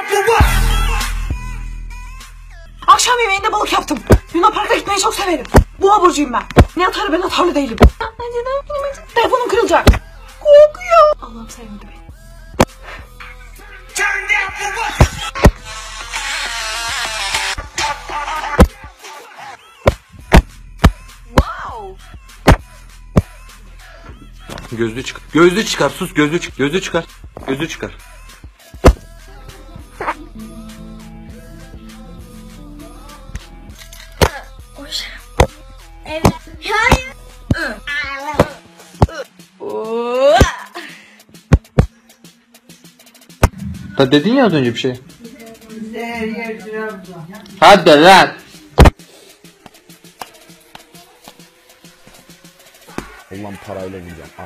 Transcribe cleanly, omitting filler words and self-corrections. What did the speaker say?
Akşam yemeğinde balık yaptım. Luna Park'a gitmeyi çok severim. Boğa burcuyum ben. Ne atarı ben atarlı değilim. Telefonum kırılacak. Korkuyor. Allah'ım sevmedi beni. Gözlüğü çıkar. Gözlüğü çıkar. Sus, gözlüğü çık. Gözlüğü çıkar. Gözlüğü çıkar. Evet. Hayır. Da dedin ya az önce bir şey. Hadi lan. Ulan parayla gideceğim. Al.